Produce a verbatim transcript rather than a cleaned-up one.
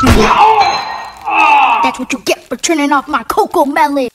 That's what you get for turning off my cocomelon.